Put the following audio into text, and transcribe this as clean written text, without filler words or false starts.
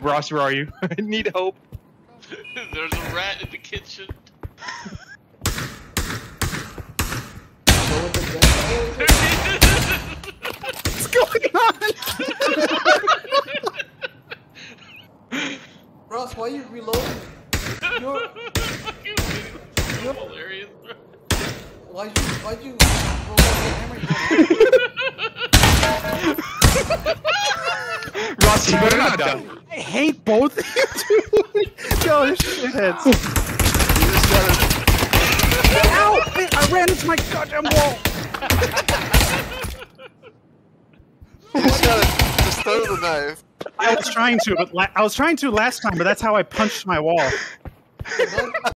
Ross, where are you? I need hope. There's a rat in the kitchen. What's going on? Ross, why are you reloading? You're hilarious, bro. Why'd you roll out the hammer? Ross, you better not die. I hate both of you, dude. Yo, this shitheads. Ow! I ran into my goddamn wall. Just throw the knife. I was trying to, but I was trying to last time, but that's how I punched my wall.